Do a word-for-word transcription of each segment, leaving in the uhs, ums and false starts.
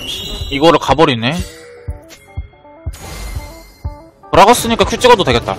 이거를 가버리네. 돌아갔으니까 큐 찍어도 되겠다.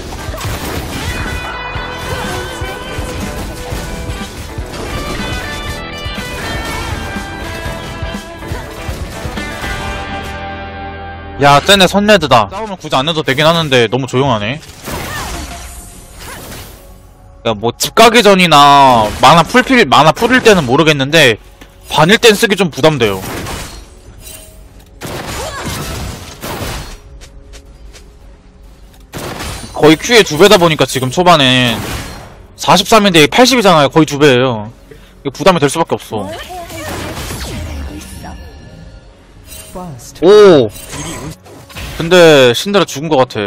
야, 쟤네 선레드다. 싸움을 굳이 안 해도 되긴 하는데 너무 조용하네. 야, 뭐 집 가기 전이나 만화 풀필 만화 풀일 때는 모르겠는데 반일 땐 쓰기 좀 부담돼요. 거의 Q의 두 배다 보니까 지금 초반엔 사십삼인데 팔십이잖아요. 거의 두 배예요. 이게 부담이 될 수밖에 없어. 오! 근데 신데라 죽은 것 같아.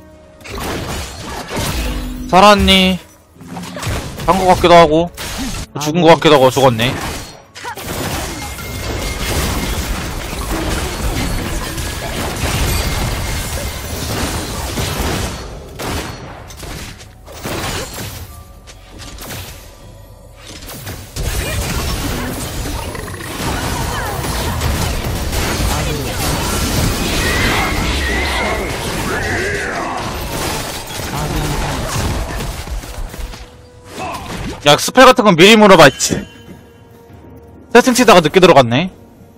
살았니? 산 것 같기도 하고 죽은 것 같기도 하고 죽었네. 야, 스펠 같은 건 미리 물어봐, 있지. 세팅 치다가 늦게 들어갔네.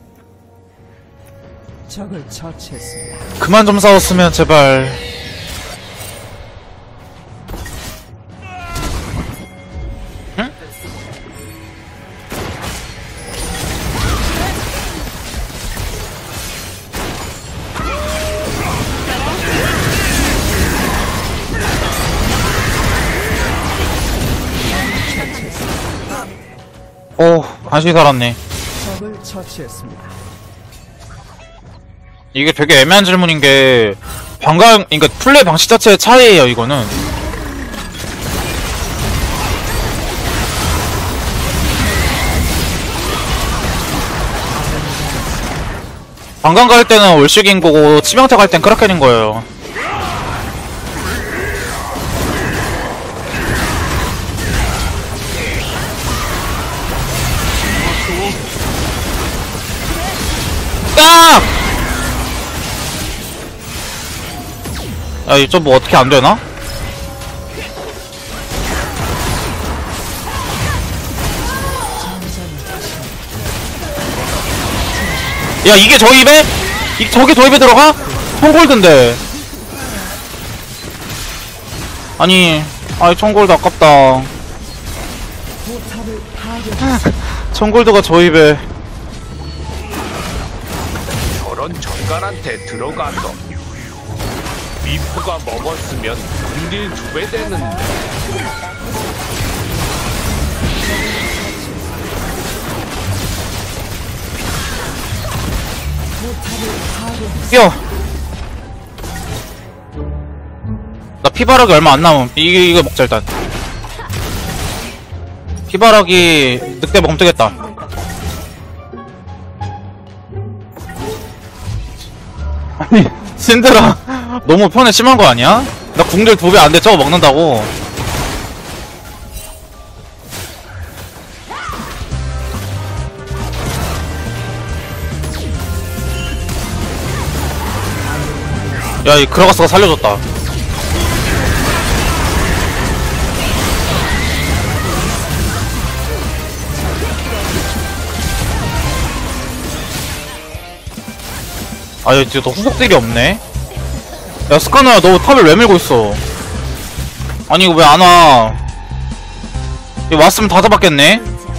적을 처치했습니다. 그만 좀 싸웠으면, 제발. 응? 오, 간신히 살았네. 적을 처치했습니다. 이게 되게 애매한 질문인 게 방광, 그러니까 플레이 방식 자체의 차이예요. 이거는 방광 갈 때는 올식인 거고 치명타 갈 땐 크라켄인 거예요. 딱! 야, 이거 뭐 어떻게 안 되나? 야, 이게 저 입에? 이, 저게 저 입에 들어가? 청골드인데. 아니, 아이, 청골드 아깝다. 청골드가 저 입에. 저런 전갈한테 들어가서 미포가 먹었으면 군딜 두 배 되는데. 뛰어! 나 피바락이 얼마 안 남음. 이게, 이거 먹자, 일단. 피바락이 늑대 먹으면 뜨겠다. 아니, 신드라 너무 편에 심한 거 아니야? 나 궁들 두 배 안 돼. 저거 먹는다고. 야, 이 크라가스가 살려줬다. 아, 야, 진짜 너 후속딜이 없네? 야, 스카너야, 너 탑을 왜 밀고 있어? 아니, 이거 왜 안 와? 이거 왔으면 다 잡았겠네?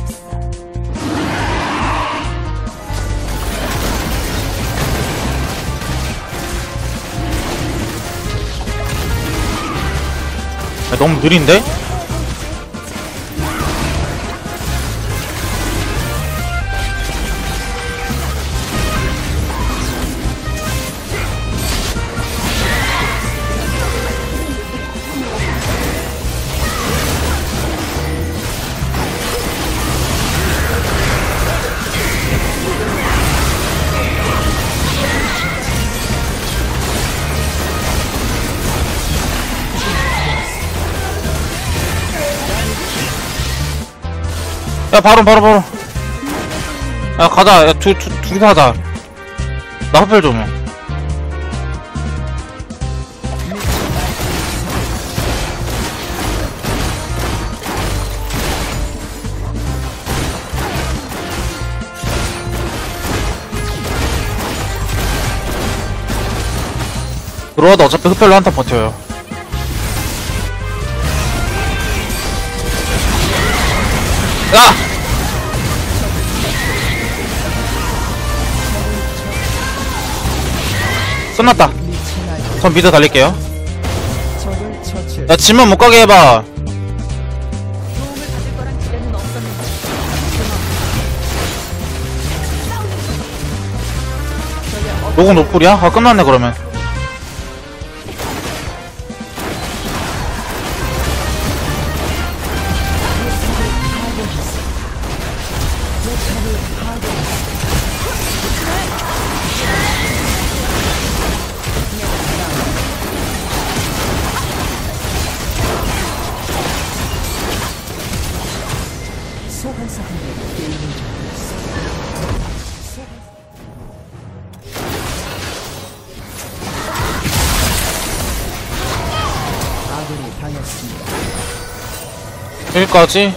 야, 너무 느린데? 야, 바로 바로 바로 야, 가자. 야, 두, 두, 둘이서 하자. 나 흡혈 좀. 들어와도 어차피 흡혈로 한타 버텨요. 야! 끝났다. 전 미드 달릴게요. 적을 처치했습니다. 야, 집만 못 가게 해봐. 도움을 받을 거란 기대는 없었는데. 로공 노플이야? 아, 끝났네, 그러면. 소환사 한 명이 게임을 종료했습니다. 아군이 당했습니다. 여기까지.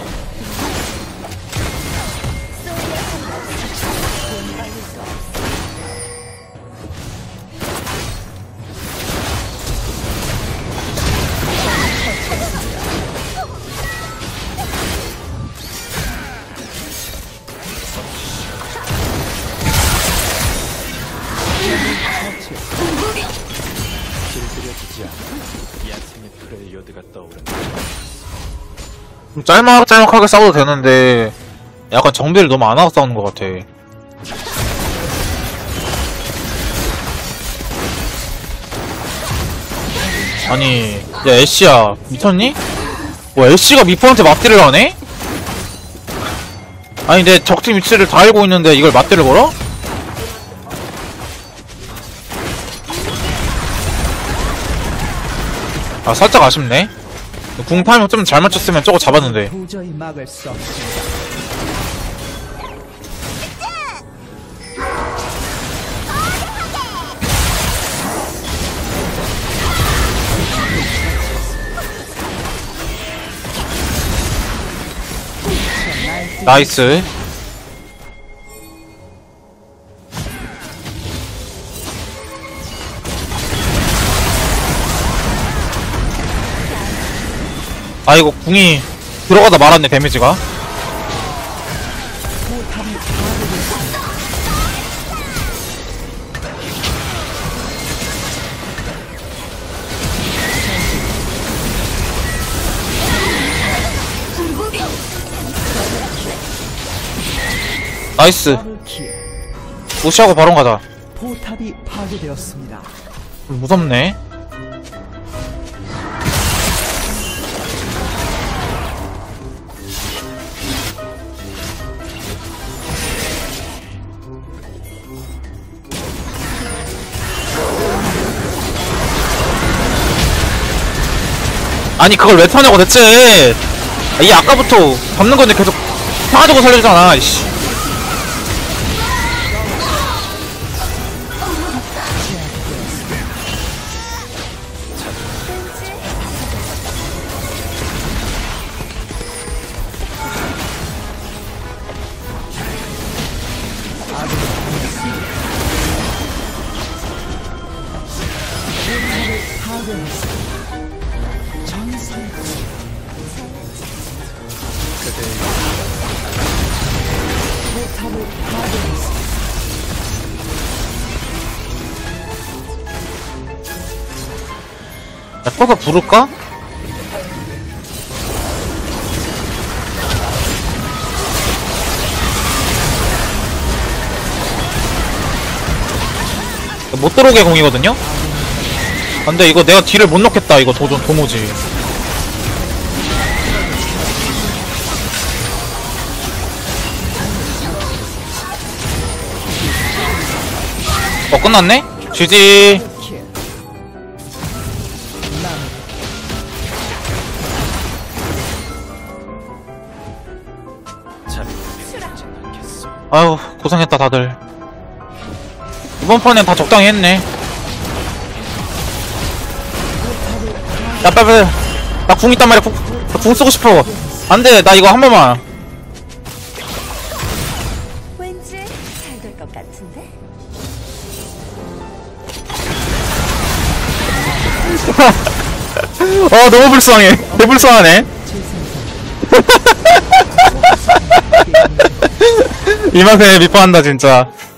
좀 짤막짤막하게 싸워도 되는데 약간 정비를 너무 안 하고 싸우는 것 같아. 아니, 야, 애쉬야, 미쳤니? 뭐, 애쉬가 미포한테 맞대를 하네? 아니, 내 적팀 위치를 다 알고 있는데 이걸 맞대를 걸어? 아, 살짝 아쉽네. 궁 타이밍 좀 잘 맞췄으면 저거 잡았는데. 도저히 막을 수 없습니다. 나이스. 아, 이거 궁이 들어가다 말았네, 데미지가. 나이스. 더블킬. 무시하고 바론 가자. 포탑이 파괴되었습니다. 좀 무섭네. 아니, 그걸 왜 타냐고, 대체! 아, 이 아까부터 잡는 건데 계속 타가지고 살려주잖아, 이씨. 야, 퍼서 부를까? 못 들어오게 공이거든요? 근데 이거 내가 딜을 못 넣겠다, 이거 도, 도무지. 어, 끝났네? 지지. 킬. 아유, 고생했다, 다들. 이번 판엔 다 적당히 했네. 야 빨리 빨리 나 궁 있단 말이야. 궁, 나궁 쓰고 싶어. 안돼 나 이거 한 번만. 왠지 잘 될 것 같은데? 어 너무 불쌍해. 개 불쌍하네. 이만큼에 미파한다 진짜.